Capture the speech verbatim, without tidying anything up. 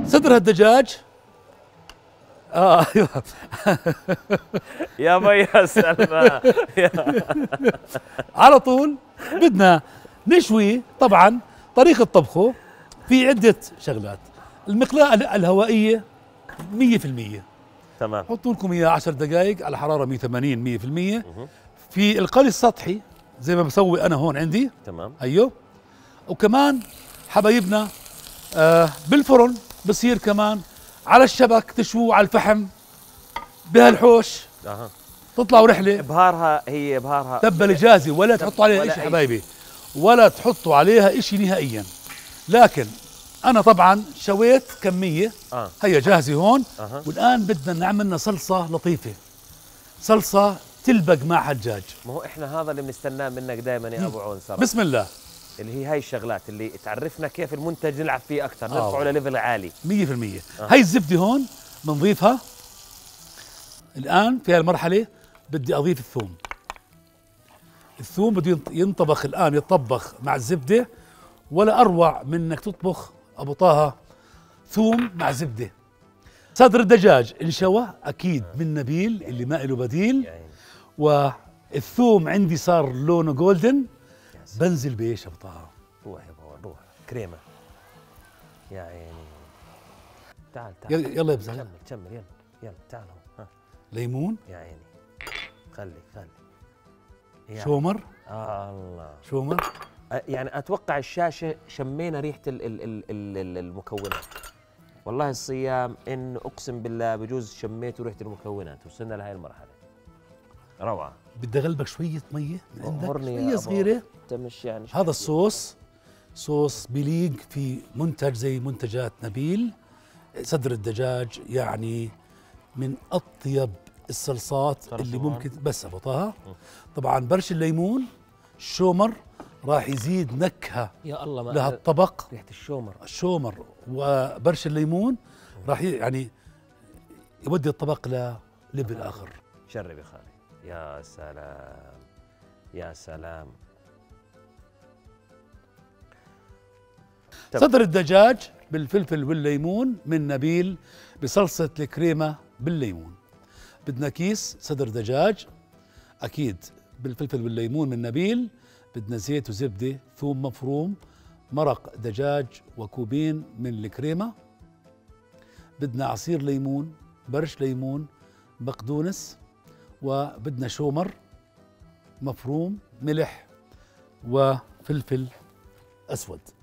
صدر الدجاج اه ايوه يا ميا سلمى على طول بدنا نشوي. طبعا طريقة طبخه في عدة شغلات. المقلاة الهوائية مية في المية، تمام. حطوا لكم اياه عشر دقائق على حرارة مية وثمانين مية في المية. في القلي السطحي زي ما بسوي انا هون عندي، تمام. ايوه. وكمان حبايبنا آه بالفرن بصير كمان على الشبك تشووا على الفحم بهالحوش. اها تطلعوا رحله. ابهارها هي ابهارها تبله جاهزه، ولا تحطوا عليها ولا شيء أي حبايبي، ولا تحطوا عليها شيء نهائيا. لكن انا طبعا شويت كميه اه هي جاهزه هون. أه. والان بدنا نعمل لنا صلصه لطيفه، صلصه تلبق مع حجاج. ما هو احنا هذا اللي بنستناه منك دائما يا ابو عون صراحه. بسم الله. اللي هي هاي الشغلات اللي تعرفنا كيف المنتج نلعب فيه اكثر، نرفعه لليفل عالي مية في المية. آه. هاي الزبده هون بنضيفها. الان في هالمرحله بدي اضيف الثوم. الثوم بده ينطبخ الان، يطبخ مع الزبده. ولا اروع من انك تطبخ ابو طه ثوم مع زبده. صدر الدجاج انشوى اكيد من نبيل اللي ما له بديل. والثوم عندي صار لونه جولدن. بنزل بايش ابو طه؟ روح يا بابا روح. كريمه يا عيني. تعال تعال يلا يلا يا بزغ. كمل كمل يلا يلا تعال ها. ليمون يا عيني. خلي خلي يا شومر. آه الله شومر. يعني اتوقع الشاشه شمينا ريحه ال ال ال ال المكونات. والله الصيام ان اقسم بالله بجوز شميتوا ريحه المكونات. وصلنا لهي المرحله روعه. بدي اغلبك شويه ميه من عندك، أمرني يا شويه أبو. صغيره. انت مش يعني هذا الصوص صوص بليق في منتج زي منتجات نبيل. صدر الدجاج يعني من اطيب الصلصات اللي ممكن. بس ابو طه طبعا برش الليمون الشومر راح يزيد نكهه يا الله ما لهالطبق. ريحه الشومر الشومر وبرش الليمون راح يعني يودي الطبق لليفل اخر. شرب يا خالي. يا سلام يا سلام. صدر الدجاج بالفلفل والليمون من نبيل بصلصة الكريمة بالليمون. بدنا كيس صدر دجاج أكيد بالفلفل والليمون من نبيل. بدنا زيت وزبدة، ثوم مفروم، مرق دجاج، وكوبين من الكريمة. بدنا عصير ليمون، برش ليمون، بقدونس، وبدنا شومر مفروم، ملح وفلفل أسود.